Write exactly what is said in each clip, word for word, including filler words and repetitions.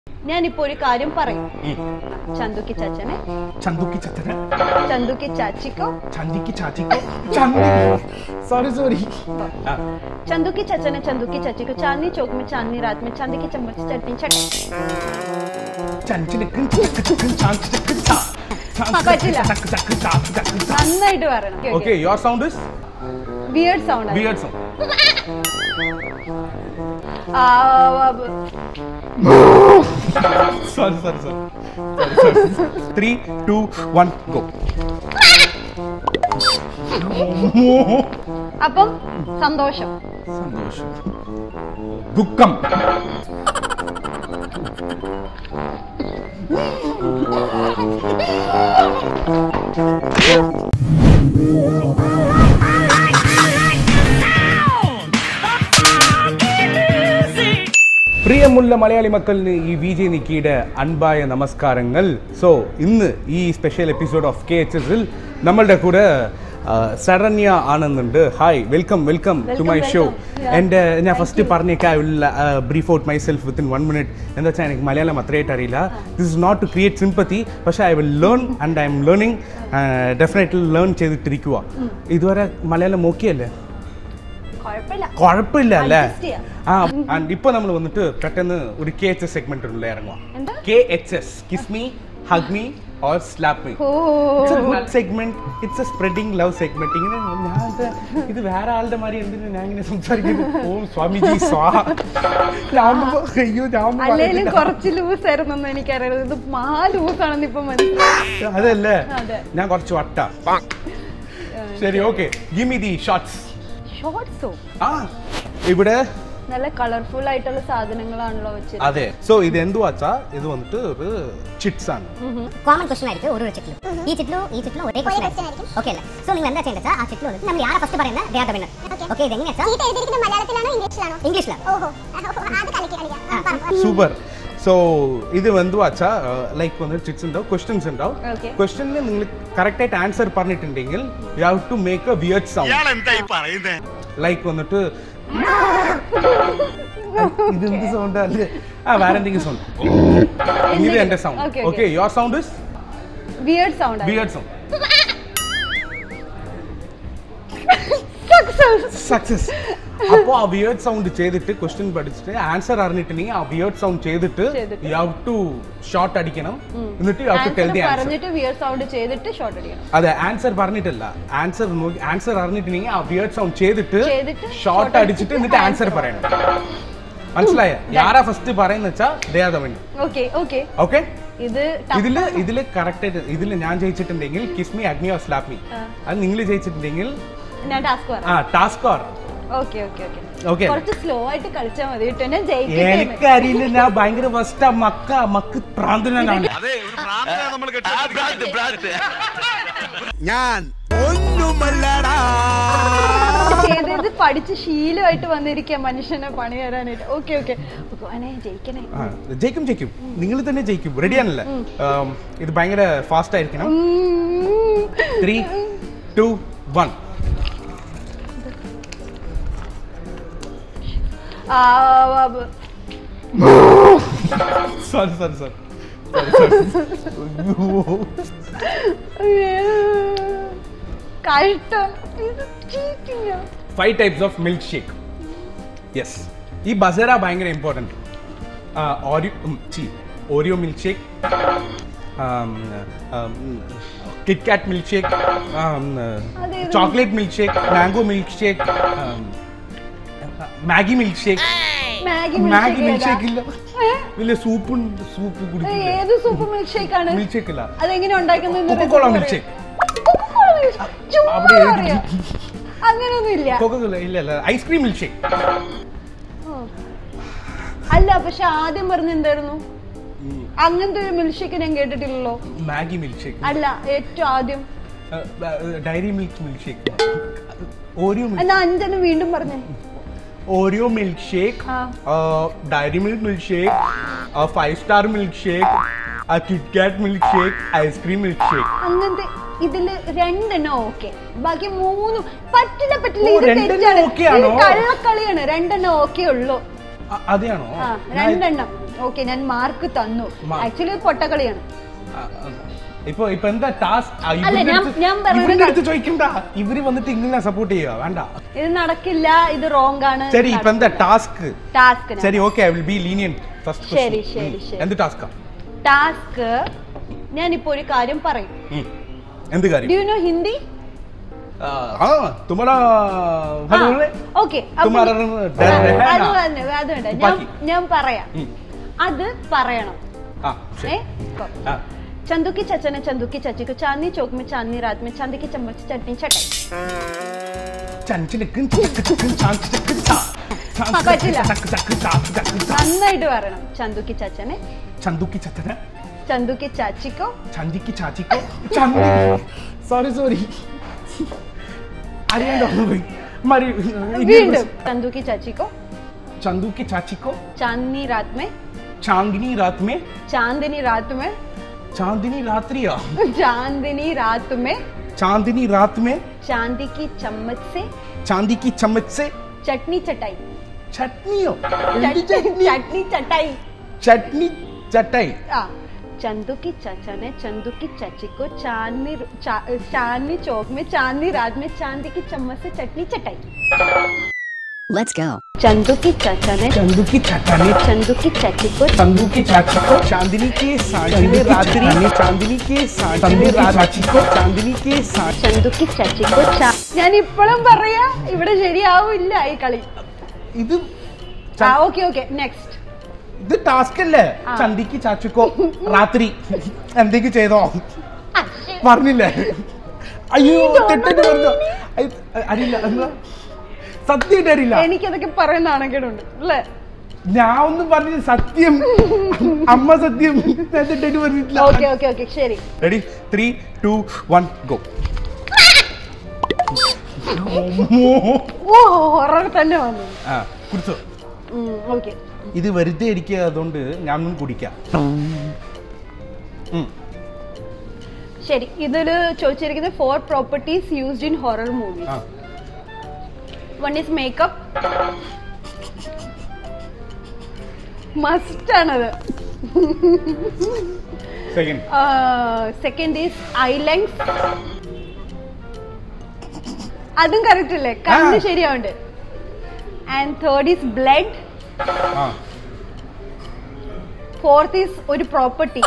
ഞാനിപ്പോ ഒരു കാര്യം പറയും. ചന്തുക്കി ചാച്ചനെ ചന്തുക്കി ചാച്ചനെ ചന്തുക്കി ചാച്ചിക്കോ ചന്തുക്കി ചാച്ചിക്കോ सॉरी सॉरी चंदू की चाचा ने चंदू की चाची को चांदनी चौक में चांदनी रात में चांदी की चम्मच चटनी चटनी ചന്തിനക്ക് ചക്ക് ചാക്ക് ചാ നന്നായിട്ട് പറയണം. Okay your sound is weird sound weird sound ah sorry sorry sorry three two one go അപ്പം സന്തോഷം സന്തോഷം ദുഃഖം പ്രിയമുള്ള മലയാളി മക്കളിന് ഈ വിജയ് നിക്കിയുടെ അൻപായ നമസ്കാരങ്ങൾ. സോ ഇന്ന് ഈ special episode of K H എസിൽ നമ്മളുടെ കൂടെ സരണ്യ ആണെന്നുണ്ട്. Hi, welcome welcome to my show. എൻ്റെ ഞാൻ ഫസ്റ്റ് പറഞ്ഞേക്കാം, I will brief out myself within one minute. എന്താ വെച്ചാൽ എനിക്ക് മലയാളം അത്രയായിട്ട് അറിയില്ല. This is not to create sympathy, പക്ഷേ I will learn and I'm learning. Definitely learn ചെയ്തിട്ടിരിക്കുക. ഇതുവരെ മലയാളം ഓക്കെയല്ലേ? കുഴപ്പമില്ല അല്ലേ? ആ ആൻഡ് ഇപ്പൊ നമ്മൾ വന്നിട്ട് പെട്ടെന്ന് ഒരു കെ എച്ച് എസ് സെഗ്മെന്റ് ഉള്ള ഇറങ്ങുക. K H S kiss me, hug me or slap me. It's a good segment, it's a spreading love segment. ഇങ്ങനെ ഞാൻ ഇത് വേറെ ആളുടെ മാതിരി എന്തിനാ ഞാൻ ഇങ്ങനെ സംസാരിക്കുന്നു? ഓ സ്വാമിജി സ്വാഹ. അയ്യോ ഞാൻ കുറച്ച് ലൂസ് ആയിരുന്നു എനിക്കറിയാം. ഇത് മഹാ ലൂസ് ആണെന്ന് ഇപ്പൊ മനസ്സിലായി. അതല്ലേ, ഞാൻ കുറച്ച് വട്ട. ശരി, okay, give me the shots. ഷോർട്സോ? ആ ഇവിടെ നല്ല കളർഫുൾ ആയിട്ടുള്ള സാധനങ്ങളാണല്ലോ വെച്ചത്. അതെ. സോ ഇത് എന്തുവാച്ചാ, ഇത് വന്നിട്ട് ഒരു ചിറ്റ്സ് ആണ്. കോമൺ ക്വസ്റ്റൻ ആയിരിക്കും ഒരു ചിറ്റിലും. ഈ ചിറ്റിലും ഈ ചിറ്റിലും ഒരേ ക്വസ്റ്റൻ ആയിരിക്കും. ഓക്കേ അല്ലേ? സോ നിങ്ങൾ എന്താ ചെയ്യേണ്ടത്? ആ ചിറ്റിൽ വന്നിട്ട് നമ്മൾ ആരാ ഫസ്റ്റ് പറയുന്നത് they are the winner. Okay, ഇത് എങ്ങനെയാ? ചീറ്റ് എഴുതിയിരിക്കുന്നത് മലയാളത്തിലാണോ ഇംഗ്ലീഷിലാണോ? ഇംഗ്ലീഷിലാണ്. ഓഹോ, അത് കളിക്ക് കളിക്കാം. സൂപ്പർ. സോ ഇത് എന്തുവാച്ചാ, ലൈക്ക് വന്നിട്ട് ചിറ്റ്സ് ഉണ്ടാവും, ക്വസ്റ്റ്യൻസ് ഉണ്ടാവും. ക്വസ്റ്റ്യനിൽ നിങ്ങൾ കറക്റ്റ് ആയിട്ട് ആൻസർ പറഞ്ഞിട്ടുണ്ടെങ്കിൽ you have to make a weird sound. Like വന്നിട്ട് ഇതെന്ത് സൗണ്ട് അല്ലേ? ആ വേറെ എന്തെങ്കിലും സൗണ്ട്. ഇത് എന്റെ sound. Okay, your sound is weird sound. Weird sound. Success. അപ്പോൾ ആ വിയർഡ് സൗണ്ട് ചെയ്തിട്ട് ക്വസ്റ്റ്യൻ പഠിച്ചിട്ട് ആൻസർ അറിഞ്ഞിട്ടുണ്ടെങ്കിൽ ആ വിയർഡ് സൗണ്ട് ചെയ്തിട്ട് യു ഹാവ് ടു ഷോട്ട് അടിക്കണം. എന്നിട്ട് you have to tell the answer. പറഞ്ഞിട്ട് വിയർഡ് സൗണ്ട് ചെയ്തിട്ട് ഷോട്ട് അടിക്കണം. അതെ, ആൻസർ പറഞ്ഞിട്ടല്ല, ആൻസർ ആൻസർ അറിഞ്ഞിട്ടുണ്ടെങ്കിൽ ആ വിയർഡ് സൗണ്ട് ചെയ്തിട്ട് ഷോട്ട് അടിച്ചിട്ട് എന്നിട്ട് ആൻസർ പറയണം. മനസ്സിലായ? ആരാ ഫസ്റ്റ് പറയുന്ന വെച്ചാ they are the winner. Okay okay okay. ഇത് ഇതില് ഇതില് കറക്റ്റ് ആയിട്ട് ഇതില് ഞാൻ ജയിച്ചിട്ടുണ്ടെങ്കിൽ kiss me, hug me or slap me. അത് നിങ്ങൾ ജയിച്ചിട്ടുണ്ടെങ്കിൽ ഞാൻ ടാസ്ക് പറയാം. ആ task or okay okay okay okay. കുറച്ച് സ്ലോ ആയിട്ട് കളിച്ചാൽ മതി കേട്ടോ. ഞാൻ ജയിക്കട്ടെ. എനിക്കറിയില്ല, ഞാൻ ഭയങ്കര ഫസ്റ്റ് മക്ക മക്ക് പ്രാന്തനാണ്. ഞാൻ ഒന്നുമല്ലടാ. ഏതേത് പഠിച്ച് ശീലമായിട്ട് വന്നിരിക്കുക മനുഷ്യനെ പണി തരാനായിട്ട്. ഓക്കെ ഓക്കെ, ജയിക്കണേ. ജയിക്കും ജയിക്കും, നിങ്ങൾ തന്നെ ജയിക്കും. റെഡിയാണല്ലേ? ഇത് ഭയങ്കര ഫാസ്റ്റ് ആയിരിക്കണം. Three two one. Sorry sorry sorry five types of milkshake. Yes, ഈ ബസറ ഭയങ്കര important. Oreo milkshake, KitKat milkshake, chocolate milkshake, mango milkshake, Maggi milkshake. Maggi milkshake ഇല്ല, വലിയ soup soup കുടിക്കും. ഏത് soup milkshake ആണ്? Milkshake ഇല്ല, അതെങ്ങനെ ഉണ്ടാക്കുന്നത്? Coca Cola milkshake. അങ്ങനെയൊന്നും ഇല്ല. കൊക്കോകോള ഇല്ല അല്ല, ഐസ്ക്രീം മിൽക്ക് ഷേക്ക് അല്ല. പക്ഷെ ആദ്യം പറഞ്ഞ എന്തായിരുന്നു? അങ്ങനത്തെ ഒരു മിൽക്ക് ഷേക്ക് ഞാൻ കേട്ടിട്ടില്ലല്ലോ. മാഗി മിൽക്ക് ഷേക്ക് അല്ല, ഏറ്റവും ആദ്യം Dairy Milk milkshake. Oreo എന്നാ അഞ്ചെണ്ണം വീണ്ടും പറഞ്ഞേ. Oreo milkshake, Dairy Milk milkshake, Five Star milkshake, KitKat milkshake, ice cream milkshake. അങ്ങനത്തെ ഇതില് രണ്ടെണ്ണം ഓക്കെ, ബാക്കി മൂന്നും പറ്റില്ല പറ്റില്ല. കള്ളക്കളിയാണ്. രണ്ടെണ്ണം ഓക്കെ ഉള്ളു. അതെയാണോ? രണ്ടെണ്ണം ഓക്കെ ഞാൻ മാർക്ക് തന്നു ആക്ച്വലി ഒരു പൊട്ടക്കളിയാണ് ഇപ്പൊ ഇപ്പൊ എന്താ ടാസ്ക് ചോദിക്കണ്ട ഇവര് വന്നിട്ട് ഇങ്ങനെ സപ്പോർട്ട് ചെയ്യുക വേണ്ട ഇത് നടക്കില്ല ഇത് റോങ് ആണ് ശരി ഇപ്പൊ എന്താ ടാസ്ക് ടാസ്ക് ശരി okay I will be lenient first ശരി ശരി ശരി എന്ത് ടാസ്കാ ടാസ്ക് ഞാൻ ഇപ്പോ ഒരു കാര്യം പറയും എന്ത് കാര്യം ഡു യു നോ ഹിന്ദി हाँ तुम्हारा ഓക്കെ അത് വേണ്ട അത് വേണ്ട ഞാൻ ഞാൻ പറയാം അത് പറയണം चंदू की चाचा ने चंदू की चाची को चांदनी चौक में चांदनी रात में चांदी की चम्मच चटनी चटाई നന്നായിട്ട് പറയണം चंदू की चाचा ने चंदू की चाचा ने चंदू की चाची को चांदी की चाची को सॉरी सॉरी വീണ്ടും चंदू की चाची को चंदू की चाची को चांदनी रात में चांदनी रात में चांदनी रात में चांदनी रात्रिया चांदनी रात में चांदनी रात में चांदी की चम्मच से चांदी की चम्मच से चटनी चटाई चटनियो चटनी चटाई चटनी चटाई चंदू की चाचा ने चंदू की चाची को चांदनी चा, चांदनी चौक में चांदनी रात में चांदी की चम्मच से चटनी चटाई Let's go. चंदू की चाचा ने चंदू की चाचा ने चंदू की चाची को चंदू की चाची को चांदनी के साँझ रात्रि में चांदनी के साँझ चाची को चांदनी के साँझ चंदू की चाची को ഞാൻ ഇപ്പോഴും പറയാ ഇവിടെ ശരിയാവില്ല ഈ കളി ഇത് ഓക്കെ ഓക്കെ നെക്സ്റ്റ് ഇത് ടാസ്ക് അല്ലേ ചന്ദിക്ക് ചാച്ചിക്കോ രാത്രി എന്തെങ്കിലും ചെയ്തോ പറഞ്ഞില്ലേ അയ്യോ തെറ്റിട്ട് പറഞ്ഞോ അറിയില്ല എന്താ സത്യം അറിയില്ല എനിക്കതൊക്കെ പറയുന്ന നാണക്കേടുണ്ട് അല്ലേ ഞാൻ ഒന്നും പറഞ്ഞില്ല സത്യം അമ്മ സത്യം തെറ്റിട്ട് പറഞ്ഞിട്ടില്ല ഓക്കെ ഓക്കെ ഓക്കെ ശരി ready three two one go ഓ ഹൊറർ തന്നെ വന്നു ആ കുടിച്ചോ ഓക്കെ ഇത് വെറുതെ ഇരിക്കുക അതുകൊണ്ട് ഞാനൊന്നും കുടിക്കാം ശരി ഇതില് ചോദിച്ചിരിക്കുന്നത് four properties used in horror movies one is makeup must ആണത് സെക്കൻഡ് ഈസ് ഐ ലെങ്സ് അതും കറക്റ്റ് അല്ലേ കണ്ണ് ശരിയാവുണ്ട് and third is blood fourth is ഒരു പ്രോപ്പർട്ടി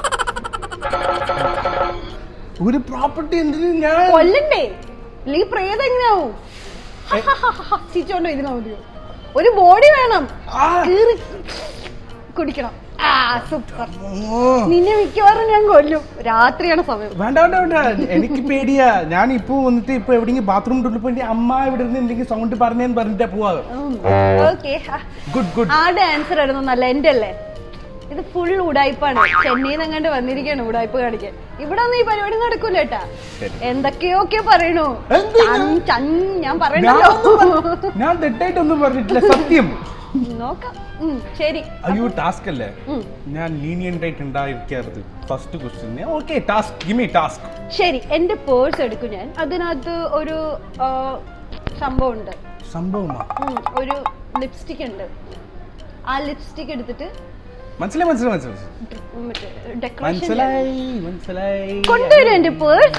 ഒരു പ്രോപ്പർട്ടി എന്തിനു ഞാൻ കൊല്ലണ്ടേ അല്ലെങ്കിൽ പ്രേതം എങ്ങനെയാവും ചിരിച്ചോണ്ടോ ഇരുന്നാ മതിയോ ഒരു ബോഡി വേണം കുടിക്കണം സൂപ്പർ നിന്നെ മിക്കവാറും ഞാൻ കൊല്ലും രാത്രിയാണ് സമയം വേണ്ട വേണ്ട വേണ്ട എനിക്ക് പേടിയാ ഞാൻ ഇപ്പൊ വന്നിട്ട് ഇപ്പൊ എവിടെയെങ്കിലും ബാത്റൂം പോയി അമ്മ ഇവിടെ നിന്ന് എന്തെങ്കിലും സൗണ്ട് പറഞ്ഞേന്ന് പറഞ്ഞിട്ടാ പോവാ ഓക്കെ ഗുഡ് ഗുഡ് ആരുടെ ആൻസർ ആയിരുന്നു നല്ല എന്റെ അല്ലേ ഇത് ഫുൾ ഉടായ്പാണ് ചെന്നൈയിൽ അങ്ങാണ്ട് വന്നിരിക്കുകയാണ് ഉടായ്പ കാണിക്കാൻ ഇവിടെ ഒന്നും ഈ പരിപാടി നടക്കൂല കേട്ടാ എന്തൊക്കെയോ ഒക്കെ പറയണു ഞാൻ പറയണല്ലോ ഞാൻ തെറ്റായിട്ടൊന്നും പറഞ്ഞിട്ടില്ല സത്യം നോക്കാം ശരി അയ്യോ ടാസ്ക് അല്ലേ ഞാൻ ലീനിയന്റ് ആയിട്ട് ഉണ്ടായിരിക്കരുത് first question okay task give me task ശരി എന്റെ പേഴ്സ് എടുക്കും ഞാൻ അതിനകത്ത് ഒരു സംഭവം ഉണ്ട് സംഭവമാ ഒരു ലിപ്സ്റ്റിക് ഉണ്ട് ആ ലിപ്സ്റ്റിക് എടുത്തിട്ട് മനസ്സിലായി മനസ്സിലായി മനസ്സിലായി മനസ്സിലായി കൊണ്ടുവരും എന്റെ പേഴ്സ്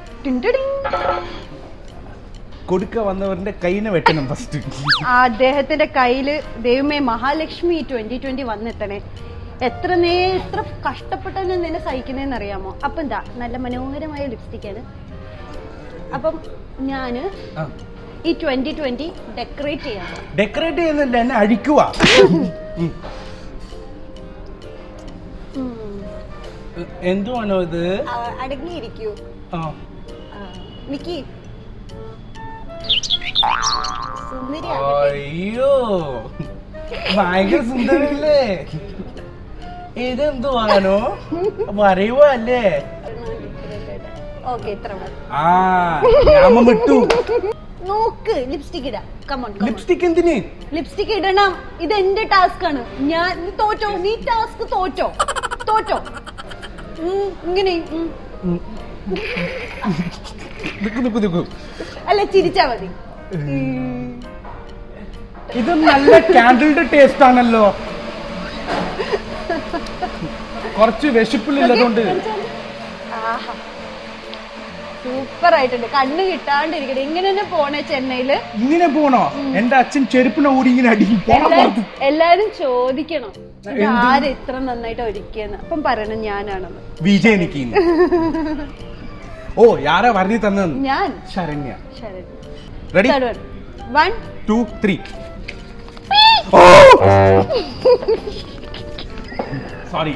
കൊടുക്ക വന്നവരുടെ കൈനെ വെട്ടണം ഫസ്റ്റ് അദ്ദേഹത്തിന്റെ കയ്യില് ദൈവമേ മഹാലക്ഷ്മി ട്വന്റി ട്വന്റി വന്നെത്തണേ എത്ര നേ എത്ര കഷ്ടപ്പെട്ടാണ് നിന്നെ സഹിക്കുന്നതെന്ന് അറിയാമോ അപ്പൊ എന്താ നല്ല മനോഹരമായ ലിപ്സ്റ്റിക് ആണ് അപ്പം ഞാന് ഈ ട്വന്റി ട്വന്റി ഡെക്കറേറ്റ് ചെയ്യാം ഡെക്കറേറ്റ് ചെയ്യുന്നില്ല എന്നെ അഴിക്കുവാ എന്തുവാണോ ഇത് അടങ്ങിയിരിക്കൂ നിക്കി അയ്യോ ഭയങ്കര സുന്ദരല്ലേ ഇതെന്തുവാണോ പറയുവോ അല്ലേ ആ ഞാൻ വിട്ടു നോക്ക് ലിപ്സ്റ്റിക് ഇടാം കമോൺ ലിപ്സ്റ്റിക് എന്തിന് ലിപ്സ്റ്റിക് ഇടണം ഇത് എന്റെ ടാസ്ക് ആണ് ഞാൻ തോറ്റോ നീ ടാസ്ക് തോറ്റോ തോറ്റോ ഇങ്ങനെ അല്ല ചിരിച്ചാ മതി ഇത് നല്ല കാൻഡിൽഡ് ടേസ്റ്റ് ആണല്ലോ കുറച്ച് വിശപ്പിലുള്ളതുകൊണ്ട് സൂപ്പർ ആയിട്ടുണ്ട്. കണ്ണ് കിട്ടാണ്ടിരിക്കട്ടെ. ഇങ്ങനെ തന്നെ പോണേ ചെന്നൈയില്. ഇങ്ങനെ പോണോ? എന്റെ അച്ഛൻ ചെരുപ്പിനെ ഓടി ഇങ്ങനെ അടിക്കും. എല്ലാരും ചോദിക്കണം ആര് ഇത്ര നന്നായിട്ട് ഒരുക്കിയെന്ന്. അപ്പം പറയണം ഞാനാണെന്ന്. വിജയ് നിക്കി. ഓ യാരാ പറഞ്ഞു തന്നത്? ഞാൻ. Saranya. Saranya. Ready? One two three. Sorry.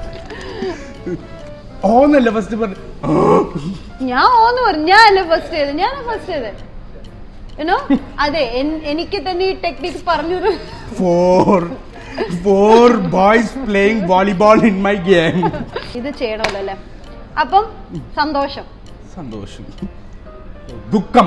ഓന്നല്ല ഫസ്റ്റ് പറഞ്ഞു. ഞാൻ ഓന്ന് പറഞ്ഞു. ഞാനല്ല ഫസ്റ്റ് ചെയ്ത്. ഞാനാ ഫസ്റ്റ് ചെയ്ത്. യുനോ അതെ, എനിക്ക് തന്നെ ഈ ടെക്നിക്ക് പറഞ്ഞു. Four four boys playing volleyball in my game. ഇത് ചെയ്യണമല്ലോ അല്ലേ? അപ്പം സന്തോഷം. സന്തോഷം. ദുഃഖം.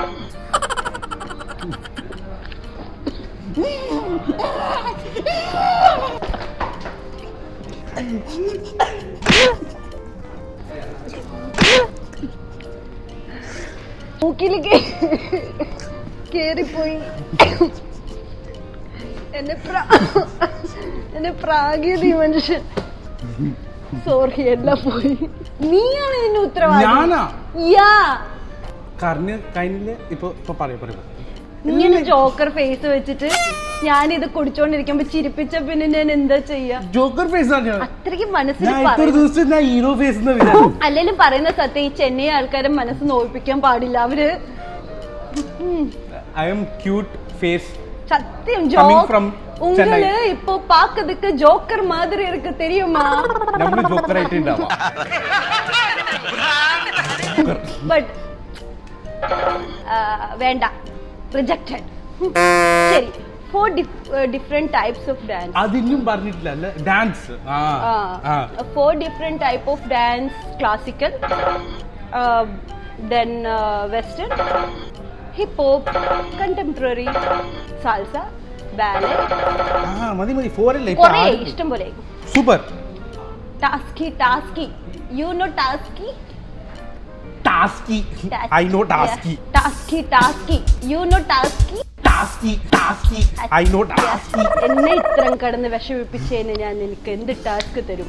മൂക്കിലേക്ക് കേറിപ്പോയി. എന്നെ എന്നെ പ്രാഗിയത് ഈ മനുഷ്യൻ. സോറി, എല്ലാം പോയി. നീയാണ് ഇതിന്റെ ഉത്തരവാദി. ഇങ്ങനെ ജോക്കർ ഫേസ് വെച്ചിട്ട് ഞാനിത് കുടിച്ചോണ്ടിരിക്കുമ്പോ ചിരിപ്പിച്ച പിന്നെ ഞാൻ എന്താ ചെയ്യാ? ജോക്കർ ഫേസ് അത്രയ്ക്ക് മനസ്സിൽ അല്ലെങ്കിലും പറയുന്ന സത്യം, ഈ ചെന്നൈ ആൾക്കാരെ മനസ്സ് നോവിപ്പിക്കാൻ പാടില്ല. അവര് സത്യം உங்களு இப்போ பாக்கிறதுக்கு ஜோக்கர் மாதிரி இருக்கு தெரியுமா? நம்ம ஜோக்கர் ஆயிட்டேன்டாமா. பட் வேண்டாம், ரிஜெக்டட். சரி, four different types of dance. அது இன்னும் പറഞ്ഞിട്ടില്ല dance. ആ ആ four different type of dance: classical, uh, then uh, western, hip hop, contemporary, salsa, ballet. ആ മതി മതി four അല്ലേ? കുറേ ഇഷ്ടം പോലെ. സൂപ്പർ. ടാസ്കി ടാസ്കി you know ടാസ്കി? ടാസ്കി I know ടാസ്കി. ടാസ്കി ടാസ്കി you know ടാസ്കി? ടാസ്കി ടാസ്കി I know ടാസ്കി. എന്നെ ഇത്രയും കടന്ന് വിഷമിപ്പിച്ചതിന് ഞാൻ നിനക്ക് എന്ത് ടാസ്ക് തരും?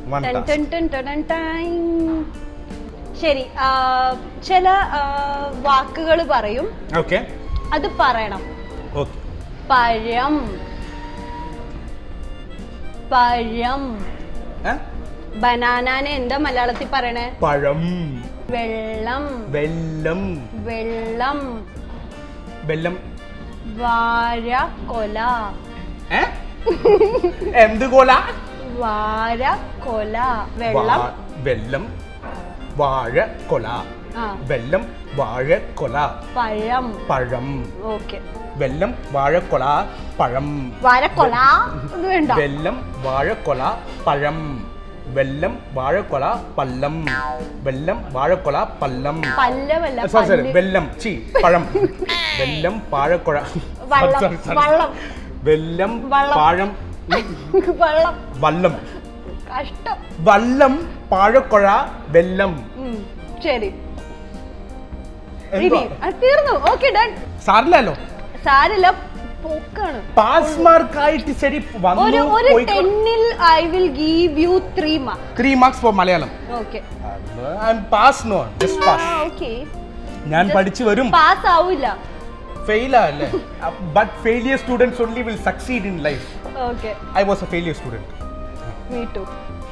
ശരി, ചില വാക്കുകൾ പറയും. ഓക്കേ, അത് പറയണം. ഓക്കേ. പഴം പഴം. ബനാനാനെ എന്താ മലയാളത്തിൽ പറയണേ? പഴം. വെള്ളം വെള്ളം വെള്ളം വെള്ളം. വാഴക്കൊല. എന്ത് കൊല? വാഴക്കൊല. വെള്ളം വെള്ളം വാഴക്കൊല. വെള്ളം വാഴക്കൊല. പഴം പഴം. ഓക്കെ. വെള്ളം വാഴക്കൊല പഴം. വാഴക്കൊല വേണ്ട. വെള്ളം വാഴക്കൊല പഴം. വെള്ളം വാഴക്കൊല പള്ളം. വെള്ളം വാഴക്കൊല പള്ളം. പല്ലമല്ല, സോറി സോറി വെള്ളം ചി പഴം. വെള്ളം വാഴക്കൊല വെള്ളം പഴം വള്ളം വള്ളം. കഷ്ടം. വള്ളം പാഴക്കൊഴ വെള്ളം. ശരി, തീർന്നു. Okay, done. സാരില്ലല്ലോ. സാരില്ല, പോക്കാണ്. പാസ് മാർക്ക് ആയിട്ട് ശരി ഒരു ഒരു ടെന്നിൽ I will give you three mark. Three marks for Malayalam. Okay. I am pass. No, just pass. Okay, ഞാൻ പഠിച്ചു വരും. പാസ് ആവില്ല, ഫെയിൽ ആല്ലേ. But failure students only will succeed in life. Okay. I was a failure student. Me too.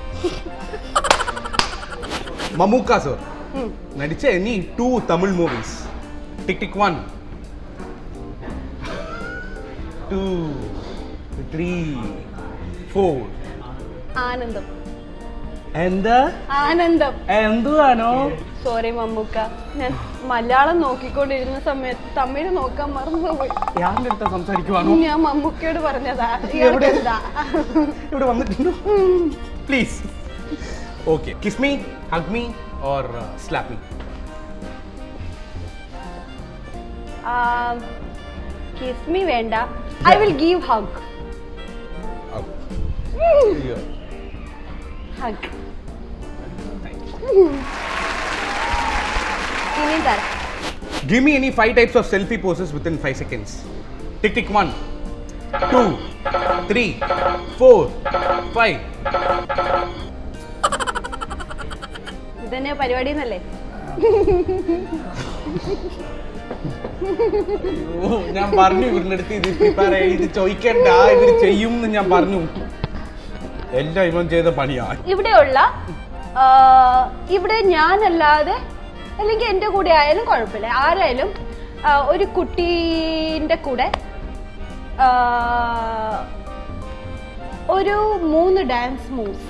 Mammookka sir നടിച്ച any two Tamil movies? Tick tick one two three four. ആനന്ദം. എന്താ? ആനന്ദം. എന്തുവാണോ? Sorry Mammukka, ഞാൻ മലയാളം നോക്കിക്കൊണ്ടിരുന്ന സമയത്ത് തമിഴ് നോക്കാൻ മറന്നുപോയി. ഞാൻ്റെ അടുത്ത് സംസാരിക്കുവാണോ? ഞാൻ മമ്മൂക്കയോട് പറഞ്ഞതാ. ഇവിടെ വന്നിട്ടുണ്ടോ? Please. Okay, kiss me, hug me or slap me? Kiss me വേണ്ട. I will give hug. Hug ഇനി തരാം. Give me any five types of selfie poses within five seconds. Tick tick one, two, three, four, five. ഇതന്നെ പരിപാടി എന്നല്ലേ? ഞാൻ പറഞ്ഞു ഇവരുടെ അടുത്ത് ഇത് പ്രിപ്പയർ ഇത് ചോദിക്കണ്ട, ഇവർ ചെയ്യും എന്ന് ഞാൻ പറഞ്ഞു. എല്ലാം ഇവൻ ചെയ്ത പണിയാണ്. ഇവിടെയുള്ള ഇവിടെ ഞാനല്ലാതെ അല്ലെങ്കിൽ എൻ്റെ കൂടെ ആയാലും കുഴപ്പമില്ല, ആരായാലും ഒരു കുട്ടീൻ്റെ കൂടെ ഒരു മൂന്ന് ഡാൻസ് മൂവ്സ്.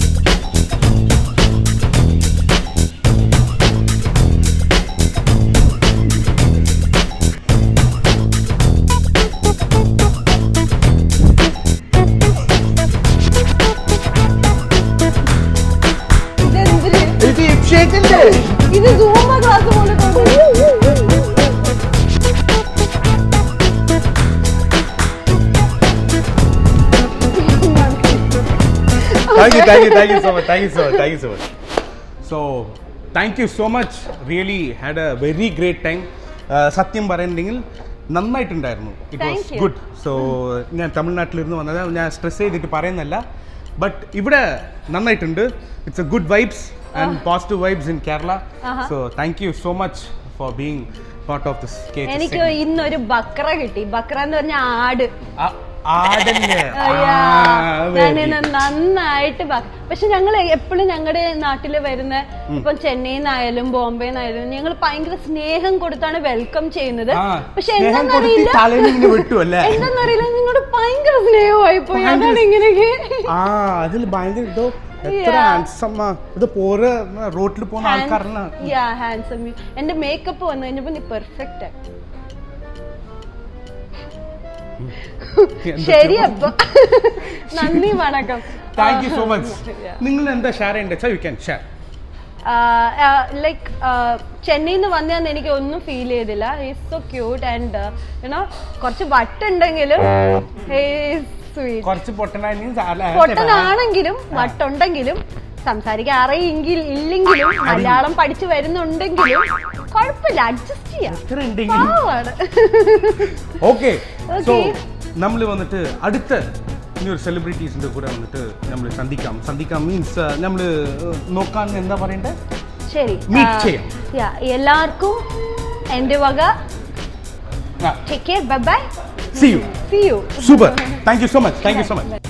ഇത് സൂമ ക്ലാസ് പോലെ Thank you, thank you, thank you so much, thank you so much, thank you so much. So, thank you so much. Really had a very great time. സത്യം പറയുന്നുണ്ടെങ്കിൽ നന്നായിട്ടുണ്ടായിരുന്നു. It was good. So, ഞാൻ തമിഴ്നാട്ടിലിരുന്ന് വന്നത്, ഞാൻ stress ചെയ്തിട്ട് പറയുന്നല്ല, but ഇവിടെ നന്നായിട്ടുണ്ട്. It's a good vibes and positive vibes in Kerala. So, thank you so much for being part of this case. എനിക്ക് ഇന്നൊരു ബക്ര കിട്ടി. ബക്ര എന്ന് പറഞ്ഞ ആട്. നന്നായിട്ട്. പക്ഷെ ഞങ്ങൾ എപ്പോഴും ഞങ്ങളുടെ നാട്ടിൽ വരുന്ന ഇപ്പം ചെന്നൈയിൽ നിന്നായാലും ബോംബെ നിന്നായാലും ഞങ്ങൾ ഭയങ്കര സ്നേഹം കൊടുത്താണ് വെൽക്കം ചെയ്യുന്നത്. പക്ഷെ എന്താന്നറിയില്ല എന്താന്നറിയില്ല നിങ്ങളോട് ഭയങ്കര സ്നേഹമായി പോയി. അതാണ് ഇങ്ങനെയൊക്കെ. റോട്ടിൽ പോകുന്ന ആൾക്കാരല്ല. എന്റെ മേക്കപ്പ് വന്നു കഴിഞ്ഞപ്പോ നീ പെർഫെക്റ്റ് ആയി. ശരി, അപ്പൊ നന്ദി, വണക്കം. Thank you so much. നിങ്ങൾ എന്താ ഷെയർ ചെയ്യേണ്ടത്? You can share. ലൈക്ക് ചെന്നൈയിൽ നിന്ന് വന്നതെന്ന് എനിക്ക് ഒന്നും ഫീൽ ചെയ്തില്ല. He's so cute and you know കുറച്ച് വട്ടുണ്ടെങ്കിലും പൊട്ടനാണെങ്കിലും വട്ടുണ്ടെങ്കിലും സംസാരിക്കാൻ അറിയെങ്കിൽ ഇല്ലെങ്കിലും മലയാളം പഠിച്ചു വരുന്നുണ്ടെങ്കിലും കുഴപ്പമില്ല, അഡ്ജസ്റ്റ് ചെയ്യാം. ഓക്കെ, സോ നമ്മൾ വന്നിട്ട് അടുത്ത ഇനി ഒരു സെലിബ്രിറ്റീസിന്റെ കൂടെ വന്നിട്ട് നമ്മൾ സന്ധിക്കാം. സന്ധിക്കാം മീൻസ് നമ്മൾ നോക്കാൻ എന്താ പറയണ്ടേ? ശരി, മീറ്റ് ചെയ്യാം. എല്ലാവർക്കും എൻ്റെ വക take care, bye bye, see you see you. Super, thank you so much, thank you so much.